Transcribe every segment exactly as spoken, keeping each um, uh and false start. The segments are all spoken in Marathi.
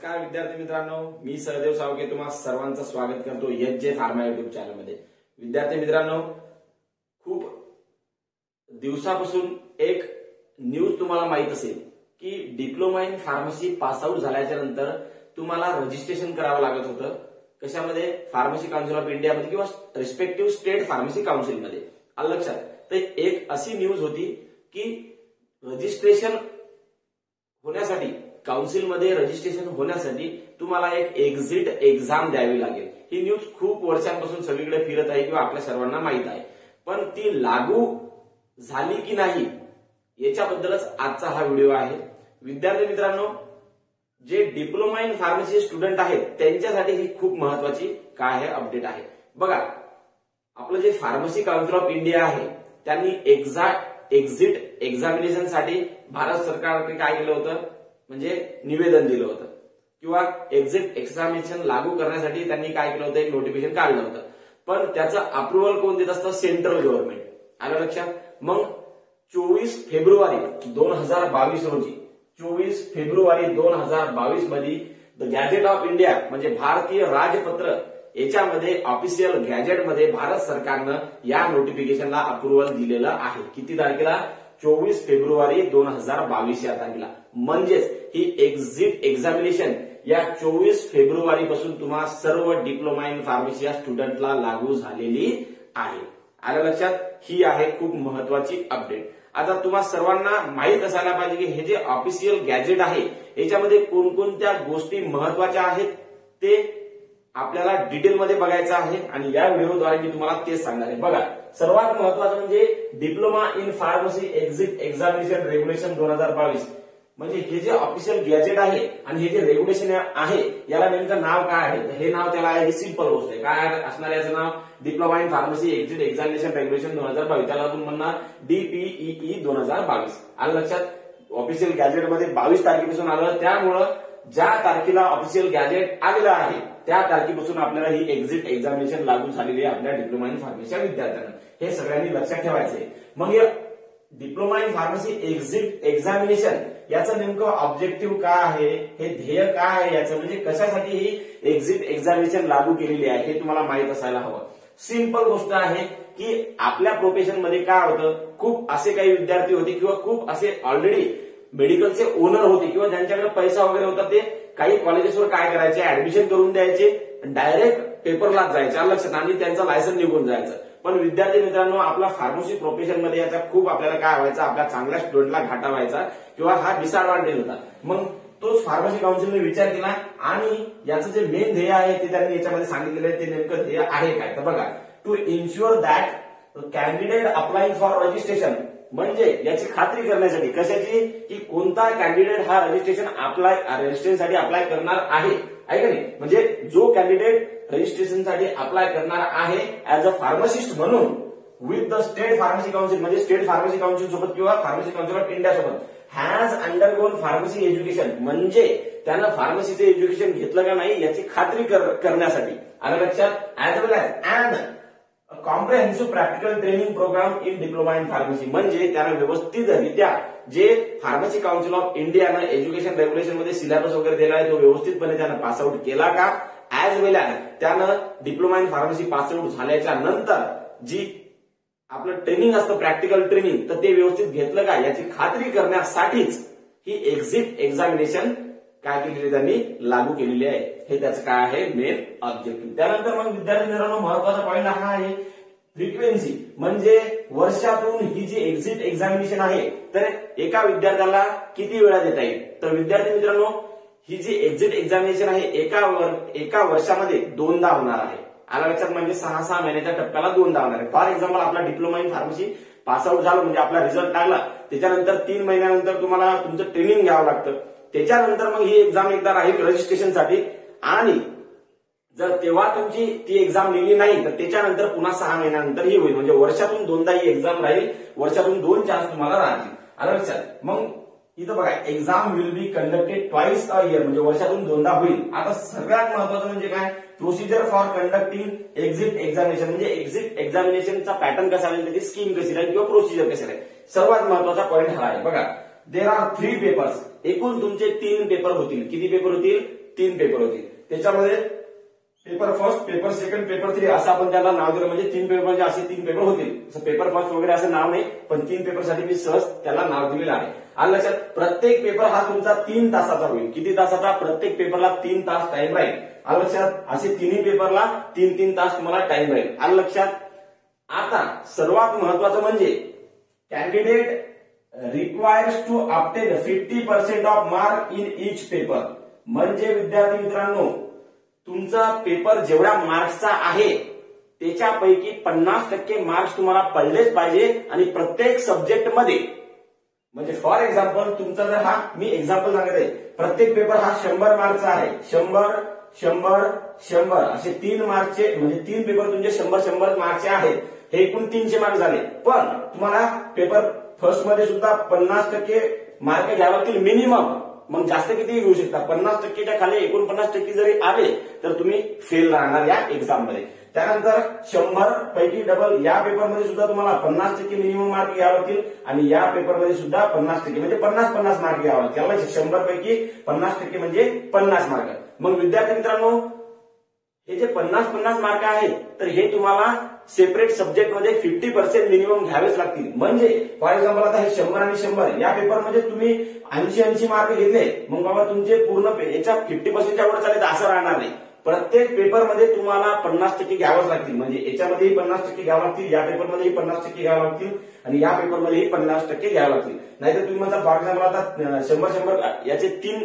नमस्कार विद्यार्थी मित्रांनो, मी सहदेव सावके तुम्हा सर्वांचं स्वागत करतो एच जे फार्मा युट्यूब चॅनलमध्ये। विद्यार्थी मित्रांनो, खूप दिवसापासून एक न्यूज तुम्हाला माहित असेल की diploma in pharmacy pass out झाल्याच्या नंतर तुम्हाला रजिस्ट्रेशन करावं लागत होतं। कशामध्ये? फार्मसी काउन्सिल ऑफ इंडियामध्ये किंवा रिस्पेक्टिव्ह स्टेट फार्मसी काउन्सिलमध्ये। आलं लक्षात? तर एक अशी न्यूज होती की रजिस्ट्रेशन होण्यासाठी काउन्सिलमध्ये रजिस्ट्रेशन होण्यासाठी तुम्हाला एक एक्झिट एक्झाम द्यावी लागेल। ही न्यूज खूप वर्षांपासून सगळीकडे फिरत आहे किंवा आपल्या सर्वांना माहित आहे, पण ती लागू झाली की नाही याच्याबद्दलच आजचा हा व्हिडिओ आहे। विद्यार्थी मित्रांनो, जे डिप्लोमा इन फार्मसी स्टुडंट आहेत त्यांच्यासाठी ही खूप महत्वाची काय आहे अपडेट आहे। बघा, आपलं जे फार्मसी काउन्सिल ऑफ इंडिया आहे त्यांनी एक्झॅक्ट एक्झिट एक्झामिनेशन साठी भारत सरकारने काय केलं होतं म्हणजे निवेदन दिलं होतं किंवा एक्झिट एक्झामिनेशन लागू करण्यासाठी त्यांनी काय केलं होतं, एक नोटिफिकेशन काढलं होतं, पण त्याचं अप्रुव्हल कोण देत असतं? Central government. आलं लक्षात? मग चोवीस फेब्रुवारी दोन हजार बावीस रोजी चोवीस फेब्रुवारी दोन हजार बावीस मध्ये द गॅझेट ऑफ इंडिया म्हणजे भारतीय राजपत्र याच्यामध्ये ऑफिशियल गॅझेटमध्ये भारत सरकारनं या नोटिफिकेशनला अप्रुव्हल दिलेलं आहे। किती तारखेला? चोवीस फेब्रुवारी दोन हजार बावीस या तारखेला। म्हणजेच ही एक्झिट एक्झामिनेशन या चोवीस फेब्रुवारी पासून तुम्हा सर्व डिप्लोमा इन फार्मसी या स्टुडंटला लागू झालेली आहे। आलं लक्षात? ही आहे खूप महत्वाची अपडेट। आता तुम्हा सर्वांना माहित असायला पाहिजे की हे जे ऑफिशियल गॅझेट आहे याच्यामध्ये कोणकोणत्या गोष्टी महत्वाच्या आहेत ते आपल्याला डिटेलमध्ये बघायचं आहे आणि या व्हिडिओद्वारे मी तुम्हाला तेच सांगणार आहे। बघा, सर्वात महत्वाचं म्हणजे diploma in pharmacy exit examination regulation दोन हजार बावीस म्हणजे हे जे ऑफिशियल गॅझेट आहे आणि हे जे रेग्युलेशन आहे याला नेमकं नाव काय आहे? हे नाव त्याला आहे, ही सिंपल गोष्ट आहे। काय असणार याचं नाव? Diploma in pharmacy exit examination regulation दोन हजार बावीस। त्याला आपण म्हणणार डीपीईई दोन हजार बावीस। आलं लक्षात? ऑफिशियल गॅझेटमध्ये बावीस तारखेपासून आलं, त्यामुळं ज्या तारखेला ऑफिशियल गॅझेट आलेलं आहे त्या तारखेपासून आपल्याला ही एक्झिट एक्झामिनेशन लागू झालेली आहे आपल्या डिप्लोमा इन फार्मसीच्या विद्यार्थ्यांना। हे सगळ्यांनी लक्षात ठेवायचंय। मग या diploma in pharmacy exit examination याचं नेमकं ऑब्जेक्टिव्ह काय आहे, हे ध्येय काय आहे याचं, म्हणजे कशासाठी ही एक्झिट एक्झामिनेशन लागू केलेली आहे हे तुम्हाला माहित असायला हवं। सिंपल गोष्ट आहे की आपल्या प्रोफेशन मध्ये काय होतं, खूप असे काही विद्यार्थी होते किंवा खूप असे ऑलरेडी मेडिकलचे ओनर होते किंवा ज्यांच्याकडे पैसा वगैरे होता ते काही कॉलेजेसवर काय करायचे, ऍडमिशन करून द्यायचे, डायरेक्ट पेपरलाच जायचे लक्षात आणि त्यांचं लायसन निघून जायचं। पण विद्यार्थी मित्रांनो, आपला फार्मसी प्रोफेशन मध्ये याचा खूप आपल्याला काय व्हायचा, आपल्या चांगल्या स्टुडंटला घाटा व्हायचा किंवा हा डिसएडव्हान्टेज होता। मग तोच फार्मसी काउन्सिलने विचार केला आणि याचं जे मेन ध्येय आहे ते त्यांनी याच्यामध्ये सांगितलेलं आहे। ते नेमकं ध्येय आहे काय? तर बघा, to ensure that candidate applying for registration म्हणजे याची खात्री करण्यासाठी, कशाची? की कोणता कॅन्डिडेट हा रजिस्ट्रेशन अप्लाय रजिस्ट्रेशनसाठी अप्लाय करणार आहे आहे का नाही? म्हणजे जो कॅन्डिडेट रजिस्ट्रेशनसाठी अप्लाय करणार आहे ऍज अ फार्मासिस्ट म्हणून with the state pharmacy council म्हणजे स्टेट फार्मसी काउन्सिल सोबत किंवा फार्मसी काउन्सिल ऑफ इंडिया सोबत हॅज अंडरगोन फार्मसी एज्युकेशन म्हणजे त्यानं फार्मसीचं एज्युकेशन घेतलं का नाही याची खात्री करण्यासाठी। आलं लक्षात? As well as and comprehensive practical training program in diploma in pharmacy म्हणजे त्यानं व्यवस्थितरित्या जे फार्मसी काउन्सिल ऑफ इंडियानं एज्युकेशन रेग्युलेशन मध्ये सिलेबस वगैरे दिला आहे तो व्यवस्थितपणे त्यानं पास आउट केला का, ऍज वेल ऍज त्यानं diploma in pharmacy pass out झाल्याच्या नंतर जी आपलं ट्रेनिंग असतं प्रॅक्टिकल ट्रेनिंग तर ते व्यवस्थित घेतलं का याची खात्री करण्यासाठीच ही एक्झिट एक्झामिनेशन काय केलेली त्यांनी लागू केलेली आहे। हे त्याचं काय आहे मेन ऑब्जेक्टिव्ह। त्यानंतर मग विद्यार्थी मित्रांनो, महत्वाचा पॉईंट हा आहे फ्रिक्वेन्सी म्हणजे वर्षातून ही जी एक्झिट एक्झामिनेशन आहे तर एका विद्यार्थ्याला किती वेळा देता येईल? तर विद्यार्थी मित्रांनो, ही जी एक्झिट एक्झामिनेशन आहे एका वर एका वर्षामध्ये दोनदा होणार आहे। आला लक्षात? म्हणजे सहा सहा महिन्याच्या टप्प्याला दोनदा होणार आहे। फॉर एक्झाम्पल, आपला diploma in pharmacy pass out झालं म्हणजे आपला रिझल्ट लागला, त्याच्यानंतर तीन महिन्यानंतर तुम्हाला तुमचं ट्रेनिंग घ्यावं लागतं, त्याच्यानंतर मग ही एक्झाम एकदा राहील रजिस्ट्रेशनसाठी आणि जर तेव्हा तुमची ती एक्झाम लिहिली नाही तर त्याच्यानंतर पुन्हा सहा महिन्यानंतर ही होईल। म्हणजे वर्षातून दोनदा ही एक्झाम राहील, वर्षातून दोन चान्स तुम्हाला राहतील। आलं लक्षात? मग इथं बघा, exam will be conducted twice a year म्हणजे वर्षातून दोनदा होईल। आता सगळ्यात महत्वाचं म्हणजे काय? Procedure for conducting exit examination म्हणजे एक्झिट एक्झामिनेशनचा पॅटर्न कसा राहील, त्याची स्कीम कशी राहील किंवा प्रोसिजर कशी राहील। सर्वात महत्वाचा पॉईंट हा आहे। बघा, देर आर थ्री पेपर्स, एकूण तुमचे तीन पेपर होतील। किती पेपर होतील? तीन पेपर होतील. त्याच्यामध्ये paper first, paper second, paper three असं आपण त्याला नाव दिलं, म्हणजे तीन पेपरचे असे तीन पेपर होतील. पेपर फर्स्ट वगैरे असं नाव नाही, पण तीन पेपरसाठी मी सहज त्याला नाव दिलेलं आहे. आणि लक्षात, प्रत्येक पेपर हा तुमचा तीन तासाचा होईल. किती तासाचा? प्रत्येक पेपरला तीन तास टाइम राहील. आलं लक्षात? असे तिन्ही पेपरला तीन तीन तास तुम्हाला टाइम राहील. आलं लक्षात? आता सर्वात महत्वाचं म्हणजे candidate requires to obtain fifty percent of mark in each paper. म्हणजे विद्यार्थी मित्रांनो, तुमचा पेपर जेवढ्या मार्क्सचा आहे त्याच्यापैकी पन्नास टक्के मार्क्स तुम्हाला पडलेच पाहिजे, आणि प्रत्येक सब्जेक्टमध्ये. म्हणजे फॉर एक्झाम्पल तुमचा जर हा मी एक्झाम्पल सांगत आहे, प्रत्येक पेपर हा शंभर मार्कचा आहे. शंभर शंभर शंभर असे तीन मार्कचे, म्हणजे तीन पेपर तुमचे शंभर शंभर मार्कचे आहेत. हे एकूण तीनशे मार्क झाले. पण तुम्हाला पेपर फर्स्ट मध्ये सुद्धा पन्नास टक्के मार्क घ्यावे लागतील मिनिमम. मग जास्त किती घेऊ शकता? पन्नास टक्केच्या खाली एकोणपन्नास टक्के जरी आले तर तुम्ही फेल राहणार या एक्झाम मध्ये. त्यानंतर शंभर पैकी डबल या पेपरमध्ये सुद्धा तुम्हाला पन्नास टक्के मिनिमम मार्क घ्यावे लागतील, आणि या पेपरमध्ये सुद्धा पन्नास टक्के म्हणजे पन्नास पन्नास मार्क घ्यावे लागतील. शंभर पैकी पन्नास टक्के म्हणजे पन्नास मार्क. मग विद्यार्थी मित्रांनो, हे जे पन्नास पन्नास मार्क आहेत तर हे तुम्हाला सेपरेट सब्जेक्टमध्ये फिफ्टी पर्सेंट मिनिमम घ्यावेच लागतील. म्हणजे फॉर एक्झाम्पल आता हे शंभर आणि शंभर या पेपरमध्ये तुम्ही ऐंशी ऐंशी मार्क घेतले, मग बाबा तुमचे पूर्ण याच्या फिफ्टी पर्सेंटच्या वर चालेल असं राहणार नाही. प्रत्येक पेपरमध्ये तुम्हाला पन्नास टक्के घ्यावंच लागतील. म्हणजे याच्यामध्येही पन्नास टक्के घ्यावं लागतील, या पेपरमध्येही पन्नास टक्के घ्यावं लागतील, आणि या पेपरमध्येही पन्नास टक्के घ्यावं लागतील. नाहीतर तुम्ही म्हणता फॉर एक्झाम्पल आता शंभर शंभर याचे तीन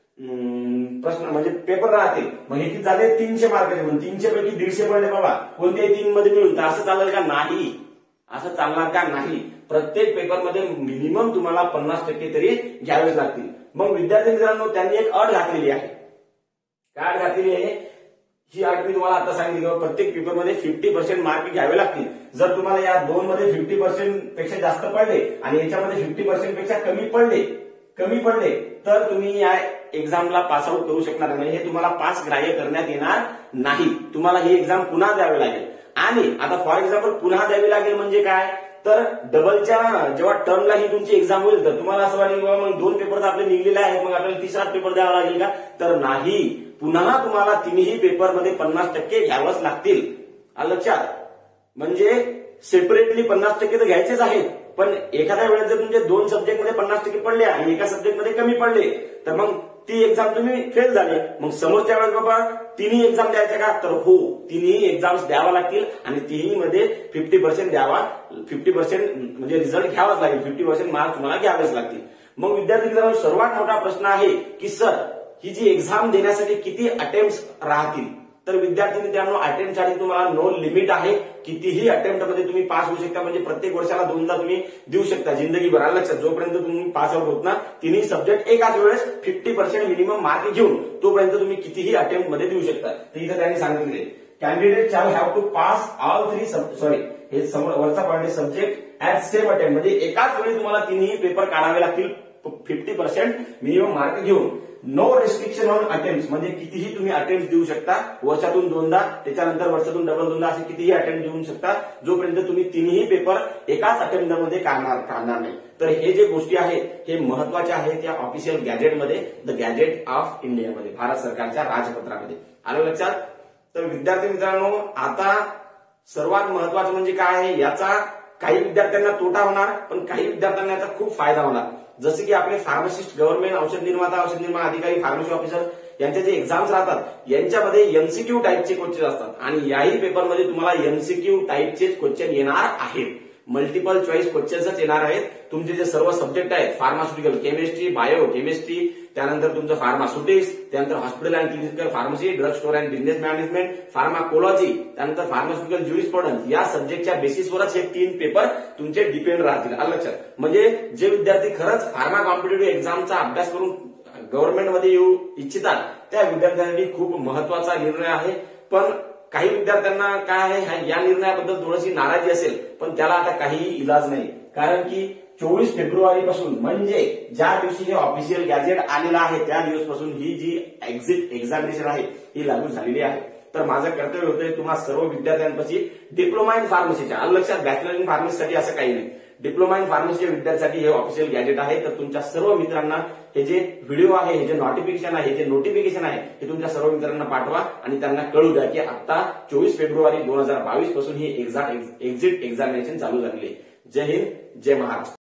प्रश्न म्हणजे पेपर राहतील, मग हे किती झाले? तीनशे मार्काचे. म्हणून तीनशे पैकी दीडशे पडले बाबा कोणत्याही तीन मध्ये मिळून, तर असं चालेल का? नाही, असं चालणार का? नाही. प्रत्येक पेपरमध्ये मिनिमम तुम्हाला पन्नास टक्के तरी घ्यावेच लागतील. मग विद्यार्थी मित्रांनो, त्यांनी एक अट घातलेली आहे. काय अट घातलेली आहे? ही अट मी तुम्हाला आता सांगितली की प्रत्येक पेपरमध्ये फिफ्टी पर्सेंट मार्क घ्यावे लागतील. जर तुम्हाला या दोन मध्ये फिफ्टी पर्सेंट पेक्षा जास्त पडले आणि याच्यामध्ये फिफ्टी पर्सेंट पेक्षा कमी पडले कमी पडले तर तुम्ही या एक्झामला पास आउट करू शकणार नाही. म्हणजे हे तुम्हाला पास ग्राह्य करण्यात येणार नाही. तुम्हाला ही एक्झाम पुन्हा द्यावी लागेल. आणि आता फॉर एक्झाम्पल पुन्हा द्यावी लागेल म्हणजे काय? तर डबलच्या जेव्हा टर्मला ही तुमची एक्झाम होईल तर तुम्हाला असं वाटेल की मग दोन पेपर तर आपले निघलेले आहेत, मग आपल्याला तिसरा पेपर द्यावा लागेल का? तर नाही, पुन्हा तुम्हाला तिन्ही पेपरमध्ये पन्नास टक्के घ्यावंच लागतील. लक्षात? म्हणजे सेपरेटली पन्नास टक्के तर घ्यायचेच आहेत, पण एखाद्या वेळेस जर तुमचे दोन सब्जेक्टमध्ये पन्नास टक्के पडले आणि एका सब्जेक्टमध्ये कमी पडले तर मग ती एक्झाम तुम्ही फेल झाले. मग समोरच्या वेळेस बाबा तिन्ही एक्झाम द्यायच्या का? तर हो, तिन्ही एक्झाम्स द्यावा लागतील, आणि तिन्ही मध्ये फिफ्टी पर्सेंट द्यावा फिफ्टी पर्सेंट म्हणजे रिझल्ट घ्यावाच लागेल. फिफ्टी पर्सेंट मार्क तुम्हाला घ्यावेच लागतील. मग विद्यार्थी मित्रांनो, सर्वात मोठा प्रश्न आहे की सर ही जी एक्झाम देण्यासाठी किती अटेम्प्ट राहतील? तर विद्यार्थी मित्रांनो, अटेम्प्टसाठी तुम्हाला नो लिमिट आहे. कितीही अटेम्प्ट मध्ये तुम्ही पास होऊ शकता. म्हणजे प्रत्येक वर्षाला दोनदा तुम्ही देऊ शकता जिंदगीभर. लक्षात? जोपर्यंत तुम्ही पास आउट होत ना तिन्ही सब्जेक्ट एकाच वेळेस फिफ्टी पर्सेंट मिनिमम मार्क घेऊन तोपर्यंत तुम्ही कितीही अटेम्प्ट मध्ये देऊ शकता. तर इथं त्यांनी सांगितले candidate shall have to pass all three sorry हे वरचा point subject at same attempt. म्हणजे एकाच वेळी तुम्हाला तिन्ही पेपर काढावे लागतील फिफ्टी पर्सेंट मिनिमम मार्क घेऊन. No restriction on attempt. म्हणजे कितीही तुम्ही अटेम्प्ट देऊ शकता, वर्षातून दोनदा, त्याच्यानंतर वर्षातून डबल दोनदा असे कितीही अटेम्प्ट देऊ शकता, जोपर्यंत तुम्ही तिन्ही पेपर एकाच अटेम्प्टमध्ये काढणार काढणार नाही. तर हे जे गोष्टी आहेत हे महत्वाच्या आहेत या ऑफिशियल गॅजेटमध्ये, द गॅजेट ऑफ इंडियामध्ये, भारत सरकारच्या राजपत्रामध्ये. आलं लक्षात? तर विद्यार्थी मित्रांनो, आता सर्वात महत्वाचं म्हणजे काय आहे, याचा काही विद्यार्थ्यांना तोटा होणार, पण काही विद्यार्थ्यांना याचा खूप फायदा होणार. जसे की आपले फार्मासिस्ट, गव्हर्नमेंट औषध निर्माता, औषध निर्माण अधिकारी, फार्मसी ऑफिसर यांचे जे एक्झाम्स राहतात यांच्यामध्ये एमसीक्यू टाईपचे क्वेश्चन असतात, आणि याही पेपरमध्ये तुम्हाला एमसीक्यू टाईपचे क्वेश्चन येणार आहेत. मल्टिपल चॉईस क्वेश्चन्सच येणार आहेत. तुमचे जे सर्व सब्जेक्ट आहेत, फार्मास्युटिकल, केमिस्ट्री, बायो केमिस्ट्री, त्यानंतर तुमचं फार्मास्युटिक्स, त्यानंतर hospital and clinical pharmacy, drug store and business management, pharmacology, त्यानंतर फार्मास्युटिकल ज्युरिस्प्रुडन्स, या सब्जेक्टच्या बेसिसवरच हे तीन पेपर तुमचे डिपेंड राहतील. लक्षात? म्हणजे जे विद्यार्थी खरंच फार्मा कॉम्पिटेटिव्ह एक्झामचा अभ्यास करून गव्हर्नमेंटमध्ये येऊ इच्छितात त्या विद्यार्थ्यांसाठी खूप महत्वाचा निर्णय आहे. पण काही विद्यार्थ्यांना काय आहे, या निर्णयाबद्दल थोडीशी नाराजी असेल, पण त्याला आता काहीही इलाज नाही. कारण की चोवीस फेब्रुवारी पासून म्हणजे ज्या दिवशी हे ऑफिशियल गॅजेट आलेला आहे त्या दिवसपासून ही जी एक्झिट एक्झामिनेशन आहे ही लागू झालेली आहे. तर माझं कर्तव्य होतं तुम्हा सर्व विद्यार्थ्यांपाशी डिप्लोमा इन फार्मसीच्या, लक्षात, बॅचलर इन फार्मसीसाठी असं काही नाही, डिप्लोमा इन फार्मसीच्या विद्यार्थ्यांसाठी हे ऑफिशियल गॅजेट आहे. तर तुमच्या सर्व मित्रांना हे जे व्हिडिओ आहे, हे जे नोटिफिकेशन आहे, हे जे नोटिफिकेशन आहे, हे तुमच्या सर्व मित्रांना पाठवा आणि त्यांना कळू द्या की आता चोवीस फेब्रुवारी दोन हजार बावीस पासून ही एक्झाम एक्झिट एक्झामिनेशन चालू झालेली आहे. जय हिंद, जय महाराष्ट्र.